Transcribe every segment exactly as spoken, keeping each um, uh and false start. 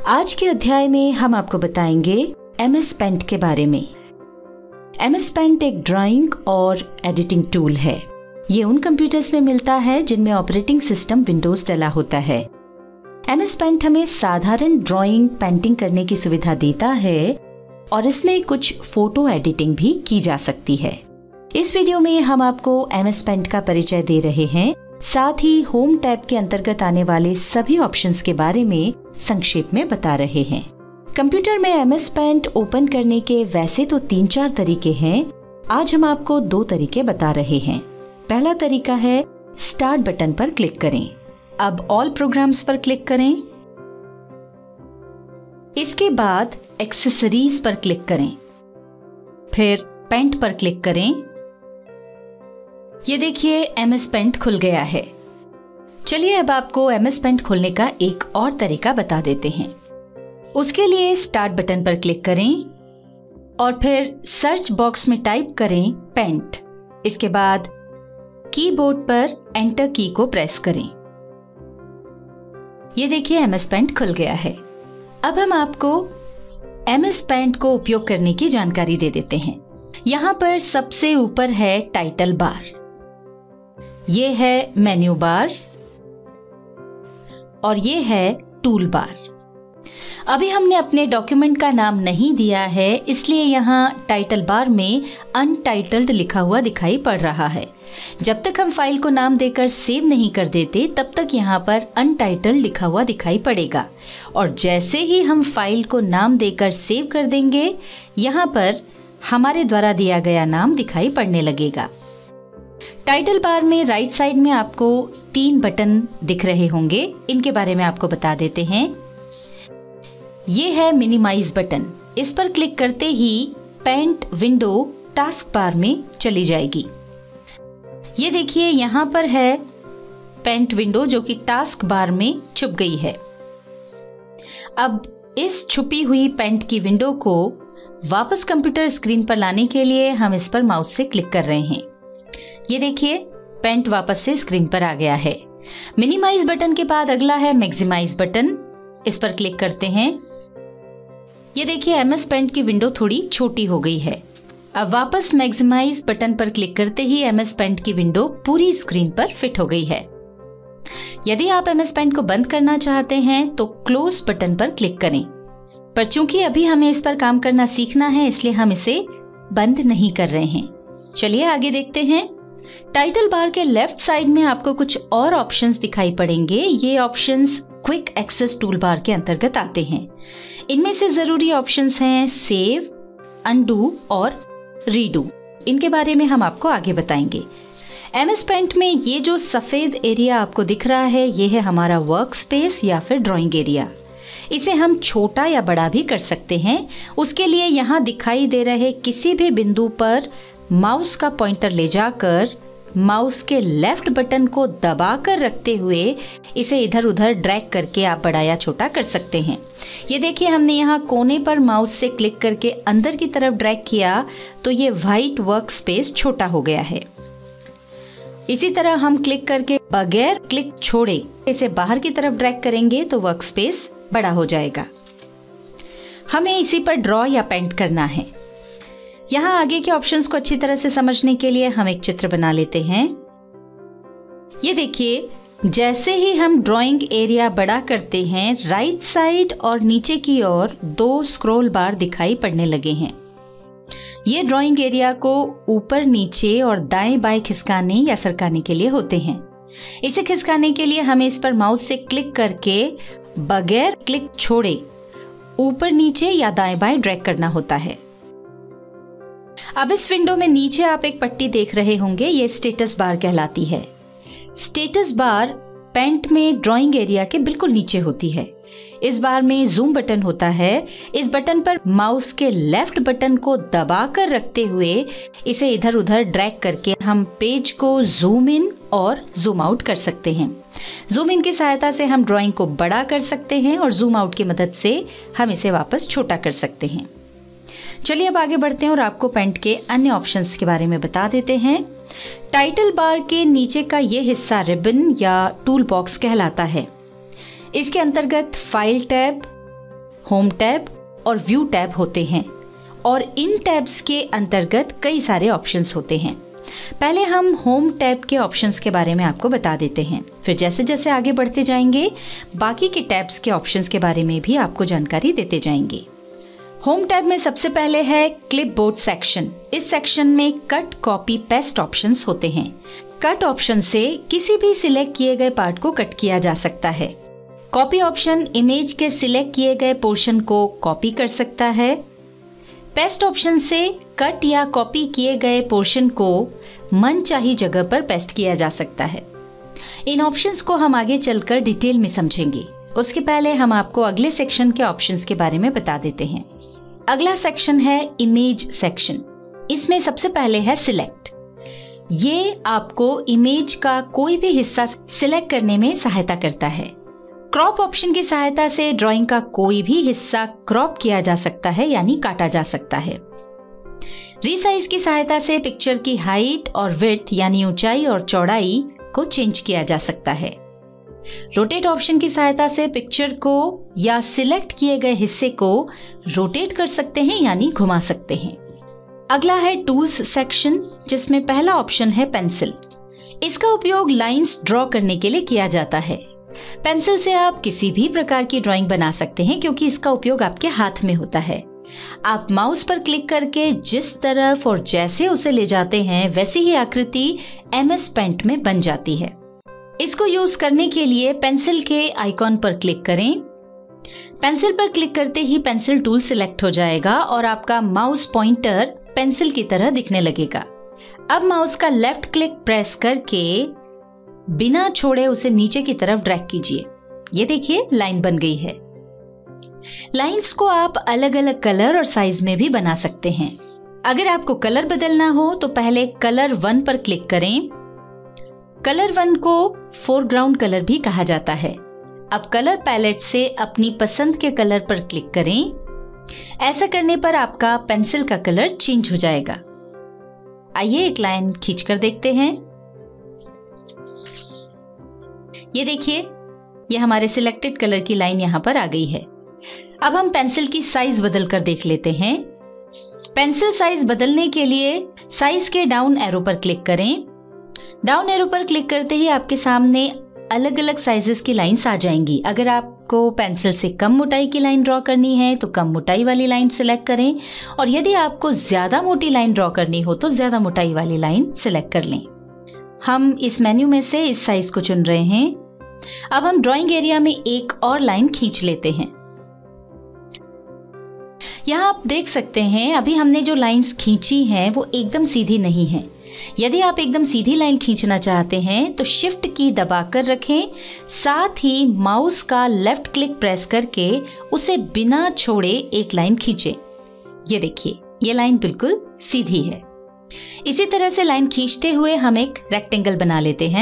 आज के अध्याय में हम आपको बताएंगे एम एस पेंट के बारे में। एम एस पेंट एक ड्राइंग और एडिटिंग टूल है। ये उन कंप्यूटर्स में मिलता है जिनमें ऑपरेटिंग सिस्टम विंडोज डला होता है। एम एस पेंट हमें साधारण ड्राइंग पेंटिंग करने की सुविधा देता है और इसमें कुछ फोटो एडिटिंग भी की जा सकती है। इस वीडियो में हम आपको एम एस पेंट का परिचय दे रहे हैं, साथ ही होम टैब के अंतर्गत आने वाले सभी ऑप्शंस के बारे में संक्षेप में बता रहे हैं। कंप्यूटर में एम एस पेंट ओपन करने के वैसे तो तीन चार तरीके हैं, आज हम आपको दो तरीके बता रहे हैं। पहला तरीका है स्टार्ट बटन पर क्लिक करें। अब ऑल प्रोग्राम्स पर क्लिक करें। इसके बाद एक्सेसरीज पर क्लिक करें, फिर पेंट पर क्लिक करें। ये देखिए एम एस पेंट खुल गया है। चलिए अब आपको एम एस पेंट खोलने का एक और तरीका बता देते हैं। उसके लिए स्टार्ट बटन पर क्लिक करें और फिर सर्च बॉक्स में टाइप करें पेंट। इसके बाद कीबोर्ड पर एंटर की को प्रेस करें। ये देखिए एम एस पेंट खुल गया है। अब हम आपको एम एस पेंट को उपयोग करने की जानकारी दे देते हैं। यहाँ पर सबसे ऊपर है टाइटल बार, ये है मेन्यू बार और ये है टूल बार। अभी हमने अपने डॉक्यूमेंट का नाम नहीं दिया है, इसलिए यहाँ टाइटल बार में अनटाइटल्ड लिखा हुआ दिखाई पड़ रहा है। जब तक हम फाइल को नाम देकर सेव नहीं कर देते तब तक यहाँ पर अनटाइटल्ड लिखा हुआ दिखाई पड़ेगा, और जैसे ही हम फाइल को नाम देकर सेव कर देंगे यहाँ पर हमारे द्वारा दिया गया नाम दिखाई पड़ने लगेगा। टाइटल बार में राइट साइड में आपको तीन बटन दिख रहे होंगे, इनके बारे में आपको बता देते हैं। ये है मिनिमाइज बटन, इस पर क्लिक करते ही पेंट विंडो टास्क बार में चली जाएगी। ये देखिए यहाँ पर है पेंट विंडो जो कि टास्क बार में छुप गई है। अब इस छुपी हुई पेंट की विंडो को वापस कंप्यूटर स्क्रीन पर लाने के लिए हम इस पर माउस से क्लिक कर रहे हैं। ये देखिए पेंट वापस से स्क्रीन पर आ गया है। मिनिमाइज बटन के बाद अगला है मैक्सिमाइज बटन, इस पर क्लिक करते हैं। ये देखिए एम एस पेंट की विंडो थोड़ी छोटी हो गई है। अब वापस मैक्सिमाइज बटन पर क्लिक करते ही एम एस पेंट की विंडो पूरी स्क्रीन पर फिट हो गई है। यदि आप एम एस पेंट को बंद करना चाहते हैं तो क्लोज बटन पर क्लिक करें, पर चूंकि अभी हमें इस पर काम करना सीखना है इसलिए हम इसे बंद नहीं कर रहे हैं। चलिए आगे देखते हैं। टाइटल बार के लेफ्ट साइड में आपको कुछ और ऑप्शंस दिखाई पड़ेंगे। ये options quick access toolbar के अंतर्गत आते हैं। इनमें से जरूरी ऑप्शंस हैं सेव, अनडू और रीडू। इनके बारे में हम आपको आगे बताएंगे। एम एस पेंट में ये जो सफेद एरिया आपको दिख रहा है ये है हमारा वर्क स्पेस या फिर ड्राइंग एरिया। इसे हम छोटा या बड़ा भी कर सकते हैं। उसके लिए यहाँ दिखाई दे रहे किसी भी बिंदु पर माउस का पॉइंटर ले जाकर माउस के लेफ्ट बटन को दबाकर रखते हुए इसे इधर उधर ड्रैग करके आप बड़ा या छोटा कर सकते हैं। ये देखिए हमने यहाँ कोने पर माउस से क्लिक करके अंदर की तरफ ड्रैग किया तो ये व्हाइट वर्क स्पेस छोटा हो गया है। इसी तरह हम क्लिक करके बगैर क्लिक छोड़े इसे बाहर की तरफ ड्रैग करेंगे तो वर्क स्पेस बड़ा हो जाएगा। हमें इसी पर ड्रॉ या पेंट करना है। यहाँ आगे के ऑप्शंस को अच्छी तरह से समझने के लिए हम एक चित्र बना लेते हैं। ये देखिए जैसे ही हम ड्राइंग एरिया बड़ा करते हैं राइट साइड और नीचे की ओर दो स्क्रॉल बार दिखाई पड़ने लगे हैं। ये ड्राइंग एरिया को ऊपर नीचे और दाएं बाएं खिसकाने या सरकाने के लिए होते हैं। इसे खिसकाने के लिए हमें इस पर माउस से क्लिक करके बगैर क्लिक छोड़े ऊपर नीचे या दाएं बाएं ड्रैग करना होता है। अब इस विंडो में नीचे आप एक पट्टी देख रहे होंगे, ये स्टेटस बार कहलाती है। स्टेटस बार पेंट में ड्राइंग एरिया के बिल्कुल नीचे होती है। इस बार में जूम बटन होता है। इस बटन पर माउस के लेफ्ट बटन को दबाकर रखते हुए इसे इधर उधर ड्रैग करके हम पेज को जूम इन और जूम आउट कर सकते हैं। जूम इन की सहायता से हम ड्राइंग को बड़ा कर सकते हैं और जूम आउट की मदद से हम इसे वापस छोटा कर सकते हैं। चलिए अब आगे बढ़ते हैं और आपको पेंट के अन्य ऑप्शंस के बारे में बता देते हैं। टाइटल बार के नीचे का ये हिस्सा रिबन या टूल बॉक्स कहलाता है। इसके अंतर्गत फाइल टैब, होम टैब और व्यू टैब होते हैं और इन टैब्स के अंतर्गत कई सारे ऑप्शंस होते हैं। पहले हम होम टैब के ऑप्शंस के बारे में आपको बता देते हैं, फिर जैसे जैसे आगे बढ़ते जाएंगे बाकी के टैब्स के ऑप्शंस के बारे में भी आपको जानकारी देते जाएंगे। होम टैब में सबसे पहले है क्लिपबोर्ड सेक्शन। इस सेक्शन में कट, कॉपी, पेस्ट ऑप्शंस होते हैं। कट ऑप्शन से किसी भी सिलेक्ट किए गए पार्ट को कट किया जा सकता है। कॉपी ऑप्शन इमेज के सिलेक्ट किए गए पोर्शन को कॉपी कर सकता है। पेस्ट ऑप्शन से कट या कॉपी किए गए पोर्शन को मनचाही जगह पर पेस्ट किया जा सकता है। इन ऑप्शंस को हम आगे चलकर डिटेल में समझेंगे। उसके पहले हम आपको अगले सेक्शन के ऑप्शंस के बारे में बता देते हैं। अगला सेक्शन है इमेज सेक्शन। इसमें सबसे पहले है सिलेक्ट। ये आपको इमेज का कोई भी हिस्सा सिलेक्ट करने में सहायता करता है। क्रॉप ऑप्शन की सहायता से ड्राइंग का कोई भी हिस्सा क्रॉप किया जा सकता है, यानी काटा जा सकता है। रीसाइज की सहायता से पिक्चर की हाइट और विड्थ यानी ऊंचाई और चौड़ाई को चेंज किया जा सकता है। रोटेट ऑप्शन की सहायता से पिक्चर को या सिलेक्ट किए गए हिस्से को रोटेट कर सकते हैं, यानी घुमा सकते हैं। अगला है टूल्स सेक्शन, जिसमें पहला ऑप्शन है पेंसिल। इसका उपयोग लाइंस ड्रॉ करने के लिए किया जाता है। पेंसिल से आप किसी भी प्रकार की ड्राइंग बना सकते हैं क्योंकि इसका उपयोग आपके हाथ में होता है। आप माउस पर क्लिक करके जिस तरफ और जैसे उसे ले जाते हैं वैसी ही आकृति एम एस पेंट में बन जाती है। इसको यूज करने के लिए पेंसिल के आइकॉन पर क्लिक करें। पेंसिल पर क्लिक करते ही पेंसिल टूल सिलेक्ट हो जाएगा और आपका माउस पॉइंटर पेंसिल की तरह दिखने लगेगा। अब माउस का लेफ्ट क्लिक प्रेस करके बिना छोड़े उसे नीचे की तरफ ड्रैग कीजिए। ये देखिए लाइन बन गई है। लाइंस को आप अलग अलग कलर और साइज में भी बना सकते हैं। अगर आपको कलर बदलना हो तो पहले कलर वन पर क्लिक करें। कलर वन को फोरग्राउंड कलर भी कहा जाता है। अब कलर पैलेट से अपनी पसंद के कलर पर क्लिक करें। ऐसा करने पर आपका पेंसिल का कलर चेंज हो जाएगा। आइए एक लाइन खींचकर देखते हैं। ये देखिए, ये हमारे सिलेक्टेड कलर की लाइन यहाँ पर आ गई है। अब हम पेंसिल की साइज बदल कर देख लेते हैं। पेंसिल साइज बदलने के लिए साइज के डाउन एरो पर क्लिक करें। डाउन एरो पर क्लिक करते ही आपके सामने अलग अलग साइजेस की लाइंस आ जाएंगी। अगर आपको पेंसिल से कम मोटाई की लाइन ड्रॉ करनी है तो कम मोटाई वाली लाइन सिलेक्ट करें, और यदि आपको ज्यादा मोटी लाइन ड्रॉ करनी हो तो ज्यादा मोटाई वाली लाइन सिलेक्ट कर लें। हम इस मेन्यू में से इस साइज को चुन रहे हैं। अब हम ड्राइंग एरिया में एक और लाइन खींच लेते हैं। यहाँ आप देख सकते हैं अभी हमने जो लाइंस खींची हैं वो एकदम सीधी नहीं है। यदि आप एकदम सीधी लाइन खींचना चाहते हैं तो शिफ्ट की दबाकर रखें, साथ ही माउस का लेफ्ट क्लिक प्रेस करके उसे बिना छोड़े एक लाइन खींचें। ये देखिए, ये लाइन बिल्कुल सीधी है। इसी तरह से लाइन खींचते हुए हम एक रेक्टेंगल बना लेते हैं।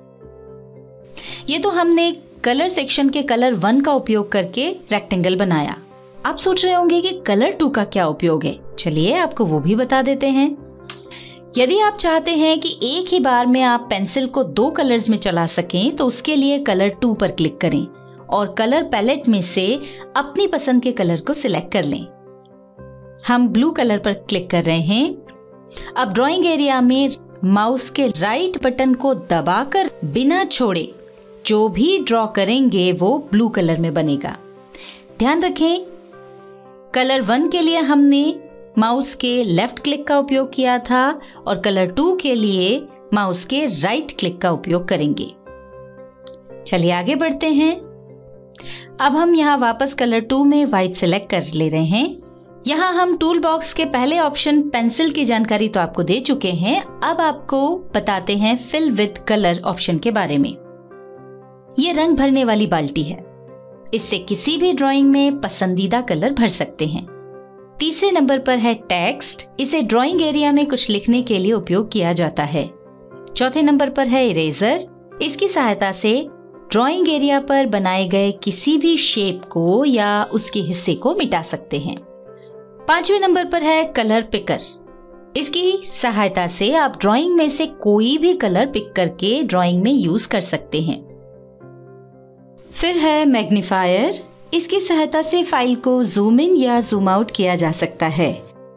ये तो हमने कलर सेक्शन के कलर वन का उपयोग करके रेक्टेंगल बनाया। आप सोच रहे होंगे कि कलर टू का क्या उपयोग है। चलिए आपको वो भी बता देते हैं। यदि आप चाहते हैं कि एक ही बार में आप पेंसिल को दो कलर्स में चला सकें तो उसके लिए कलर टू पर क्लिक करें और कलर पैलेट में से अपनी पसंद के कलर को सिलेक्ट कर लें। हम ब्लू कलर पर क्लिक कर रहे हैं। अब ड्राइंग एरिया में माउस के राइट बटन को दबाकर बिना छोड़े जो भी ड्रॉ करेंगे वो ब्लू कलर में बनेगा। ध्यान रखें, कलर वन के लिए हमने माउस के लेफ्ट क्लिक का उपयोग किया था और कलर टू के लिए माउस के राइट क्लिक का उपयोग करेंगे। चलिए आगे बढ़ते हैं। अब हम यहाँ वापस कलर टू में व्हाइट सिलेक्ट कर ले रहे हैं। यहाँ हम टूल बॉक्स के पहले ऑप्शन पेंसिल की जानकारी तो आपको दे चुके हैं। अब आपको बताते हैं फिल विद कलर ऑप्शन के बारे में। ये रंग भरने वाली बाल्टी है। इससे किसी भी ड्राइंग में पसंदीदा कलर भर सकते हैं। तीसरे नंबर पर है टेक्स्ट। इसे ड्राइंग एरिया में कुछ लिखने के लिए उपयोग किया जाता है। चौथे नंबर पर है इरेजर। इसकी सहायता से ड्राइंग एरिया पर बनाए गए किसी भी शेप को या उसके हिस्से को मिटा सकते हैं। पांचवें नंबर पर है कलर पिकर। इसकी सहायता से आप ड्राइंग में से कोई भी कलर पिक करके ड्राइंग में यूज कर सकते हैं। फिर है मैग्नीफायर। इसकी सहायता से फाइल को जूम इन या जूम आउट किया जा सकता है।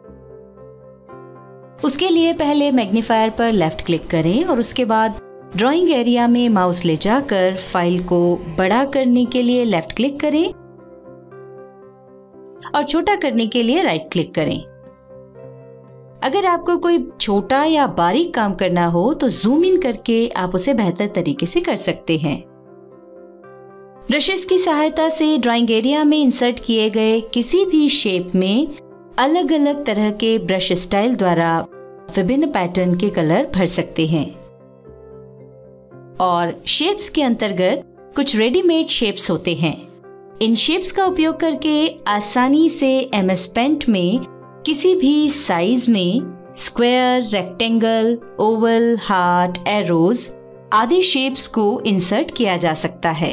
उसके लिए पहले मैग्नीफायर पर लेफ्ट क्लिक करें और उसके बाद ड्राइंग एरिया में माउस ले जाकर फाइल को बड़ा करने के लिए लेफ्ट क्लिक करें और छोटा करने के लिए राइट क्लिक करें। अगर आपको कोई छोटा या बारीक काम करना हो तो जूम इन करके आप उसे बेहतर तरीके से कर सकते हैं। ब्रशेस की सहायता से ड्राइंग एरिया में इंसर्ट किए गए किसी भी शेप में अलग अलग तरह के ब्रश स्टाइल द्वारा विभिन्न पैटर्न के कलर भर सकते हैं। और शेप्स के अंतर्गत कुछ रेडीमेड शेप्स होते हैं। इन शेप्स का उपयोग करके आसानी से एम एस पेंट में किसी भी साइज में square, rectangle, oval, heart, arrows आदि शेप्स को इंसर्ट किया जा सकता है।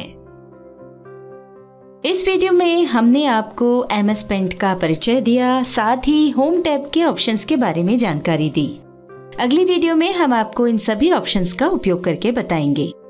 इस वीडियो में हमने आपको एम एस पेंट का परिचय दिया, साथ ही होम टैब के ऑप्शंस के बारे में जानकारी दी। अगली वीडियो में हम आपको इन सभी ऑप्शंस का उपयोग करके बताएंगे।